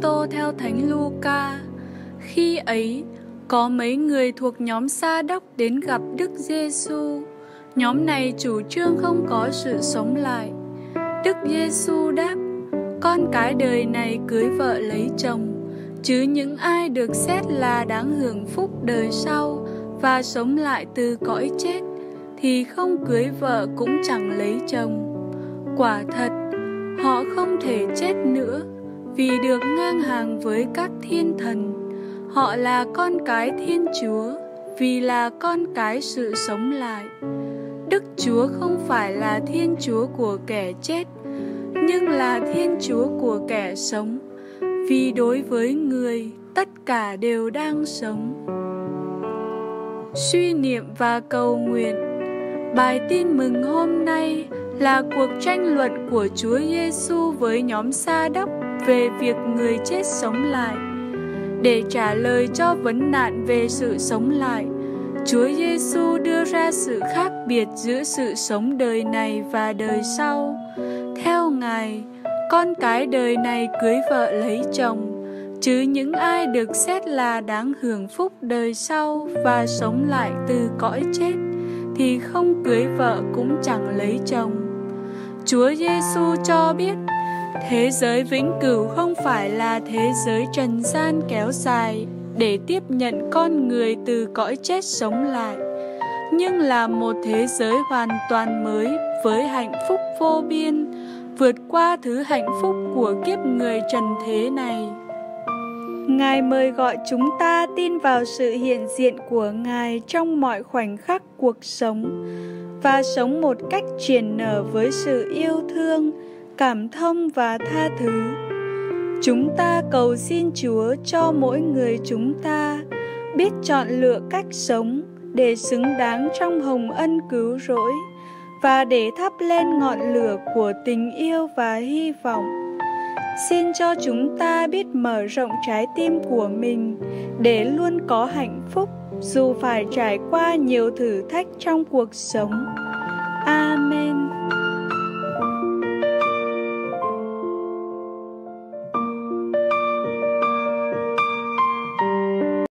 Kitô theo Thánh Luca. Khi ấy, có mấy người thuộc nhóm Sa Đốc đến gặp Đức Giêsu. Nhóm này chủ trương không có sự sống lại. Đức Giêsu đáp: con cái đời này cưới vợ lấy chồng, chứ những ai được xét là đáng hưởng phúc đời sau và sống lại từ cõi chết thì không cưới vợ cũng chẳng lấy chồng. Quả thật, họ không thể chết nữa, vì được ngang hàng với các thiên thần. Họ là con cái Thiên Chúa, vì là con cái sự sống lại. Đức Chúa không phải là Thiên Chúa của kẻ chết, nhưng là Thiên Chúa của kẻ sống, vì đối với người, tất cả đều đang sống. Suy niệm và cầu nguyện. Bài tin mừng hôm nay là cuộc tranh luận của Chúa Giêsu với nhóm Sa Đốc về việc người chết sống lại. Để trả lời cho vấn nạn về sự sống lại, Chúa Giêsu đưa ra sự khác biệt giữa sự sống đời này và đời sau. Theo Ngài, con cái đời này cưới vợ lấy chồng, chứ những ai được xét là đáng hưởng phúc đời sau và sống lại từ cõi chết thì không cưới vợ cũng chẳng lấy chồng. Chúa Giêsu cho biết thế giới vĩnh cửu không phải là thế giới trần gian kéo dài để tiếp nhận con người từ cõi chết sống lại, nhưng là một thế giới hoàn toàn mới với hạnh phúc vô biên, vượt qua thứ hạnh phúc của kiếp người trần thế này. Ngài mời gọi chúng ta tin vào sự hiện diện của Ngài trong mọi khoảnh khắc cuộc sống và sống một cách triển nở với sự yêu thương, cảm thông và tha thứ. Chúng ta cầu xin Chúa cho mỗi người chúng ta biết chọn lựa cách sống để xứng đáng trong hồng ân cứu rỗi và để thắp lên ngọn lửa của tình yêu và hy vọng. Xin cho chúng ta biết mở rộng trái tim của mình để luôn có hạnh phúc dù phải trải qua nhiều thử thách trong cuộc sống. Amen.